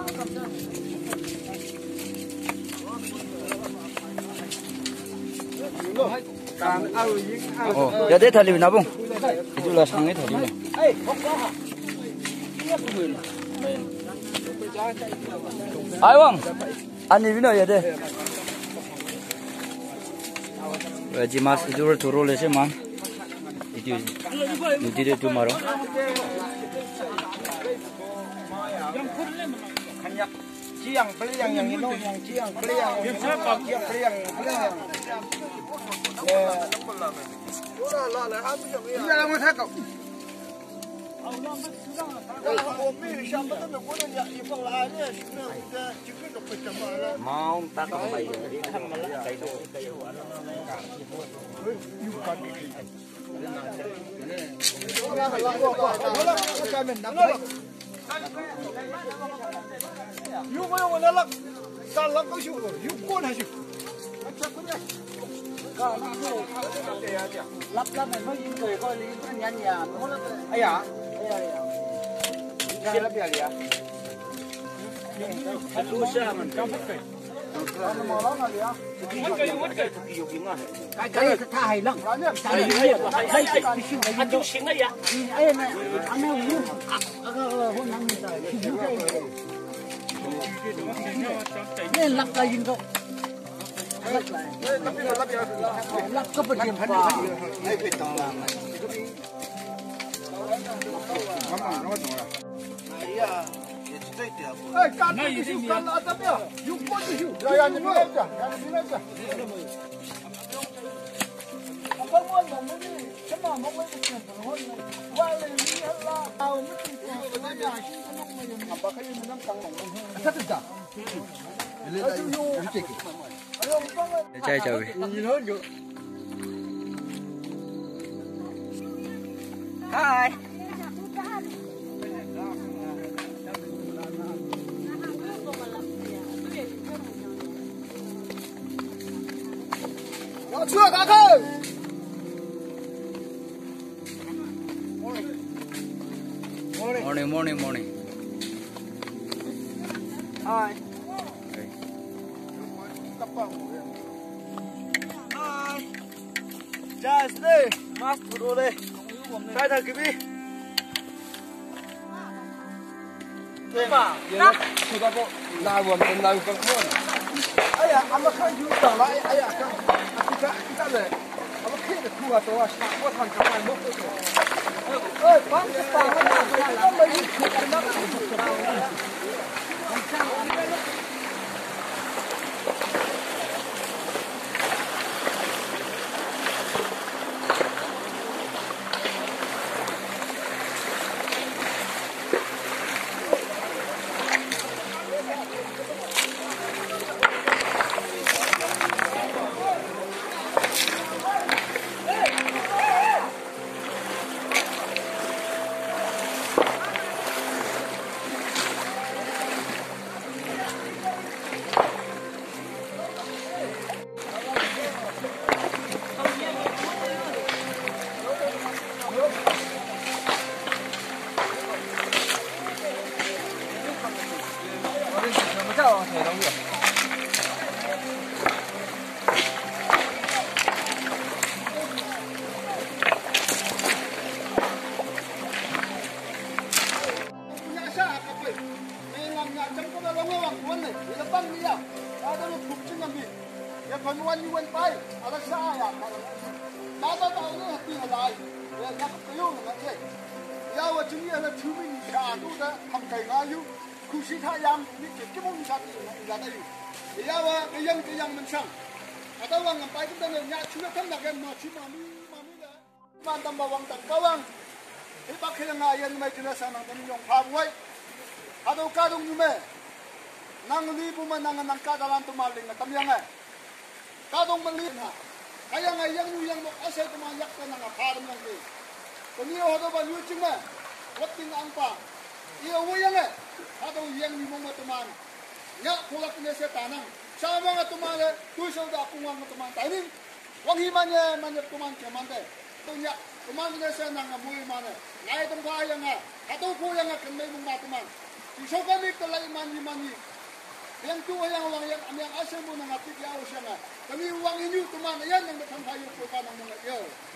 giờ để thằng nào bông, itu là sang cái thằng này. Ai bông, anh đi nào giờ đây? Vậy chỉ mas itu rồi thuru lấy xem man, itu đi tu maro. Chiang beli yang ini yang chiang beli yang ini beli yang mau tak kembali you mau yang mana kalau kau syukur, you pun hasil. Lap này nó yên cười coi nó nhàn nhàn, ai à? Cái lap gì à? Lu sao mình trong hết rồi. Cái tha hay lắm. Cái hay anh chú xin đấy à? Ai này, anh nói luôn. Hôm nay mình nên lắp cái gì đâu, lắp cái bên điểm vào, hay cái tàu làm này, cái gì cần là tao biết, dùng con gì dùng, rồi anh nói chứ, anh nói chứ, không muốn làm cái gì, cái mà không muốn cái chuyện của nó, qua lên đi là, tao mới tìm được cái nhà xin cái nó mà dùng, apa cái gì nó căng lòng hơn, thật thật. Chơi chơi. Hi. Nó chưa cả cơ. Morning. Hi. Just đây, master đồ đây. Cái thằng kia đi. Thế mà, nó có bộ là buồn bên nào còn buồn. Ai à, anh mà khai chú trở lại, ai à, cái này. Anh mà khai được thua tôi à, sao có thằng cái này mất rồi. Ơi, bác cái tàng nó mới đi cái nó. so kami talay mani yang tua yang orang yang asal pun nak pergi jauh sana kami uang ini cuma yang datang kayu ke tanah mana dia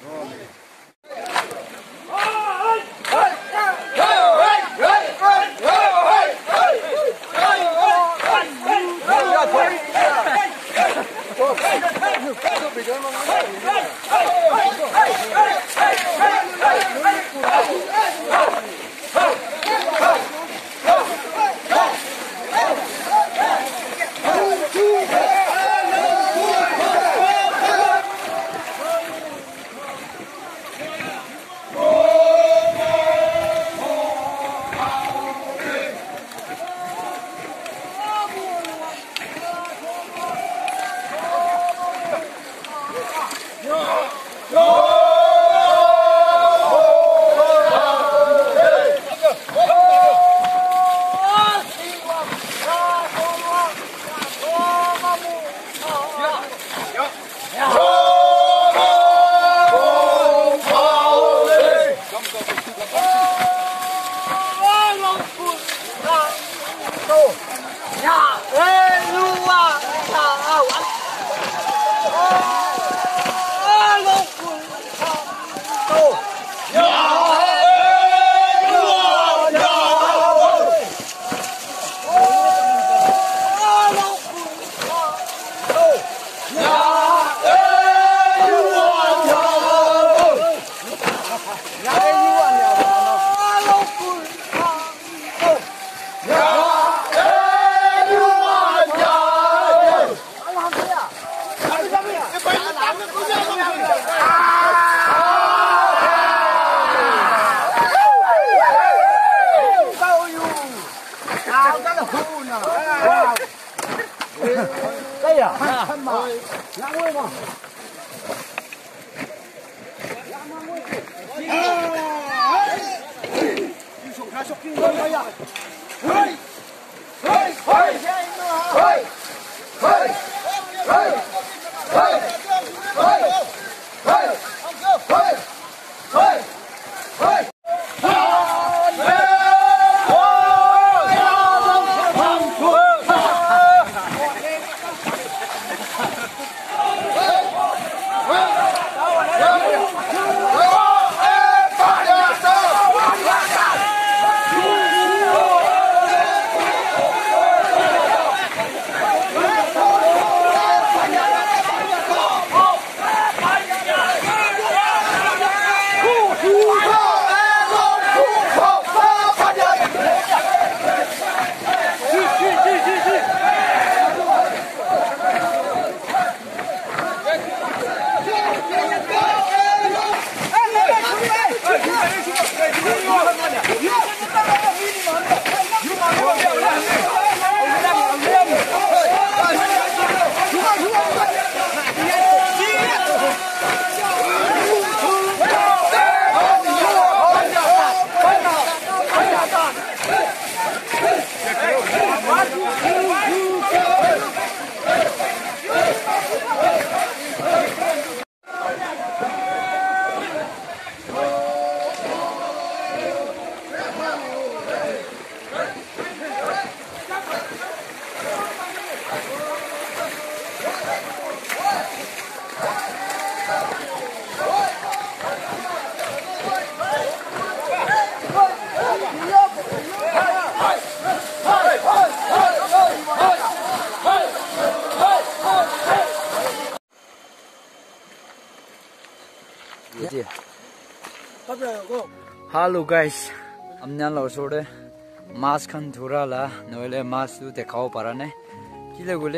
Hello guys, amnya lo sore mas kan thura la noile mas tu dekhao parane kile gule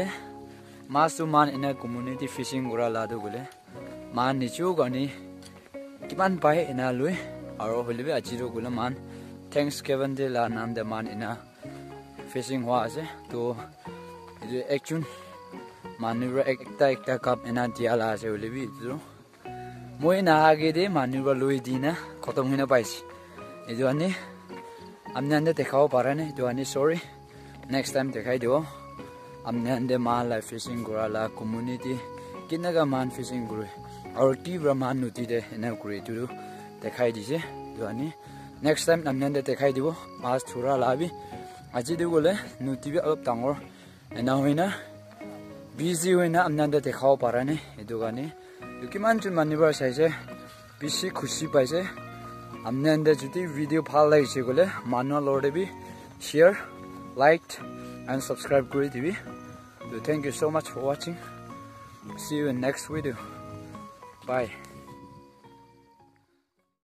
mas tu man in a community fishing gura la do gule man ni chu gani kiman pai ina lui aro holibe achiro gule man Thanksgiving de la nam de man ina fishing wa ase to idu ekchun manura ekta kap ina dia la ase holibe idu moi na age de manura lui dina khotom hina paisi idu ani amne ande dekhao parane idu ani sorry next time dekhai dio amne ande man live fishing gura la community kinaga man fishing guru aur ti brahman nuti de ena guri tu dekhai dise idu ani next time amne ande dekhai dio mas thura la bi aji du gole nuti bi up tangor ena hoina busy hoina amnanda dekhao parane edugani dukiman chun manibar saise bisi khushi paise amnanda judi video bhal lagise gole manwa lorde bi share like and subscribe kori dibi. So thank you so much for watching. See you in next video. Bye.